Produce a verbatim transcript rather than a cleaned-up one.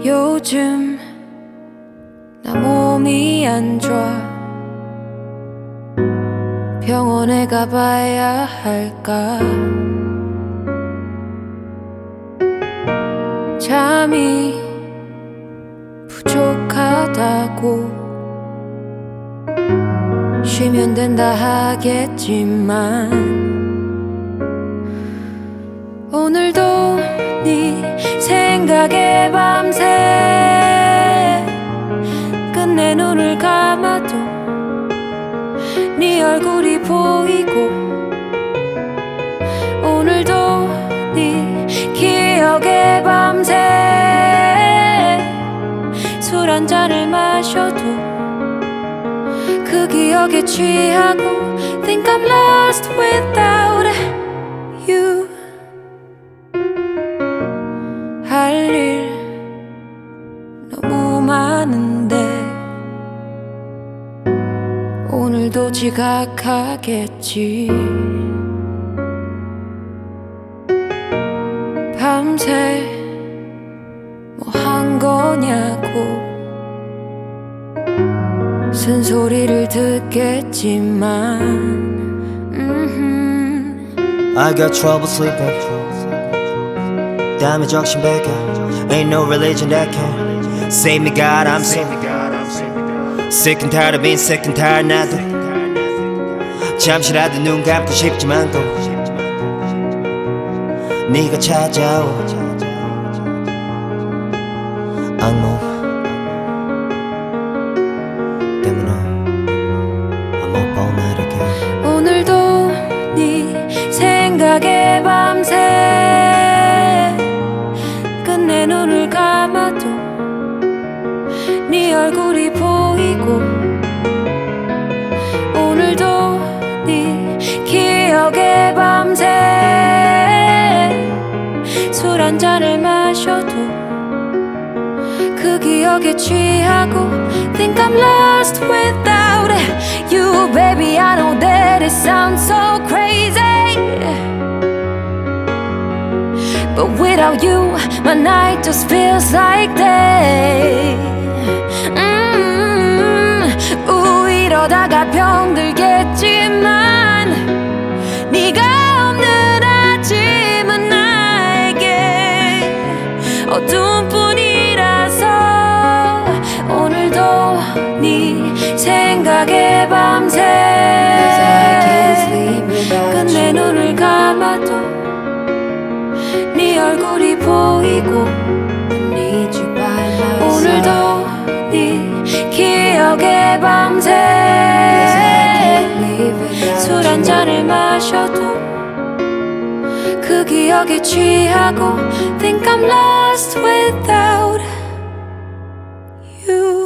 요즘 나 몸이 안 좋아. 병원에 가봐야 할까. 잠이 부족하다고 쉬면 된다 하겠지만 오늘도 네 생각에 밤새 끝내 눈을 감아도 네 얼굴이 보이고 오늘도 네 기억에 밤새 술 한 잔을 마셔도 그 기억에 취하고 Think I'm lost without you. 할 일 너무 많은데 오늘도 지각하겠지. 밤새 뭐 한 거냐고 쓴소리를 듣겠지만 mm-hmm. I got trouble sleeping 땀에 적신백해 Ain't no religion that can Save me God, I'm sick Sick and tired of being sick and tired 나도 잠시라도 눈 감고 싶지만 또 네가 찾아오 악몽 때문에 I'm up all night again. 오늘도 네 생각에 밤새 끝내 눈을 감아도 네 얼굴이 보이고 오늘도 네 기억에 밤새 술 한 잔을 마셔도 그 기억에 취하고 Think I'm lost without you, baby. I know that it sounds so crazy, but without you, my night just feels like day. mm-hmm. 우 이러다가 병들겠지만 네가 없는 아침은 나에게 어두운 뿐이라서 오늘도 네 생각에 밤새 끝내 눈을 감아도 네 얼굴이 보이고 오늘도 네 기억에 밤새 술 한 잔을 마셔도 그 기억에 취하고 Think I'm lost without you.